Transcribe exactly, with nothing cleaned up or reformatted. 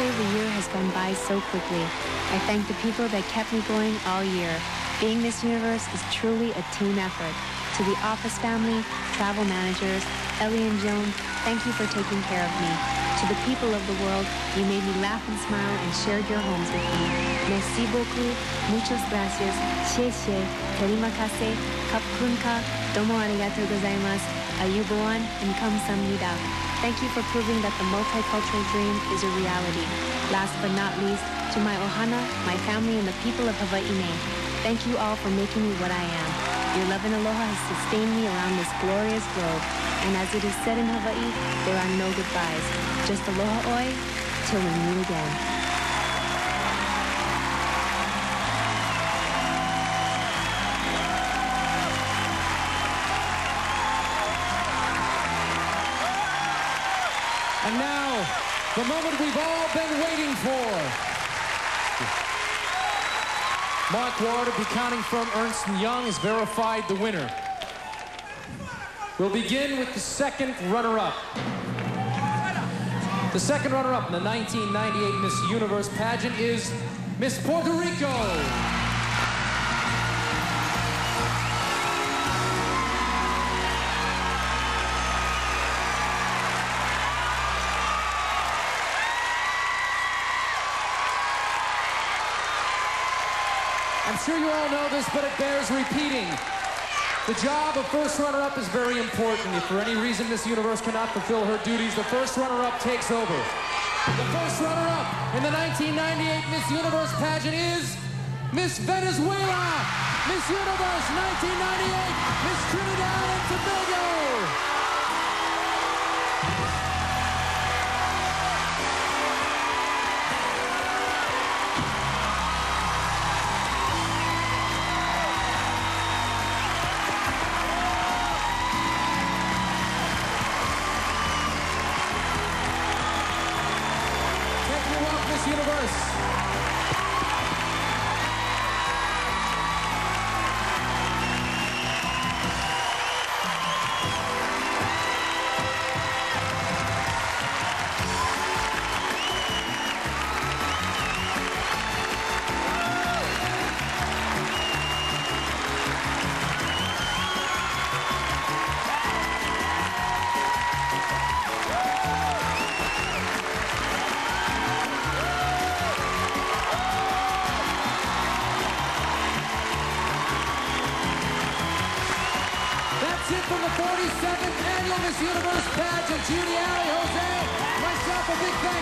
say the year has gone by so quickly. I thank the people that kept me going all year. Being Miss Universe is truly a team effort. To the office family, travel managers, Ellie and Joan, thank you for taking care of me. To the people of the world, you made me laugh and smile and shared your homes with me. Merci beaucoup, muchas gracias, xie xie, terimakase, kapkunka, domo arigatou gozaimasu, ayuboan, and kamsamnida. Thank you for proving that the multicultural dream is a reality. Last but not least, to my ohana, my family, and the people of Hawaii. Thank you all for making me what I am. Your love and aloha has sustained me around this glorious globe. And as it is said in Hawaii, there are no goodbyes. Just aloha oi, till we meet again. And now, the moment we've all been waiting for. Mark Ward of the accounting firm Ernst and Young has verified the winner. We'll begin with the second runner-up. The second runner-up in the nineteen ninety-eight Miss Universe pageant is Miss Puerto Rico. I'm sure you all know this, but it bears repeating. The job of first runner-up is very important. If for any reason Miss Universe cannot fulfill her duties, the first runner-up takes over. The first runner-up in the nineteen ninety-eight Miss Universe pageant is Miss Venezuela. Miss Universe nineteen ninety-eight, Miss Trinidad and Tobago. Universe. That's it from the forty-seventh Annual Miss Universe pageant. Judy, Allie, Jose, myself, a big thank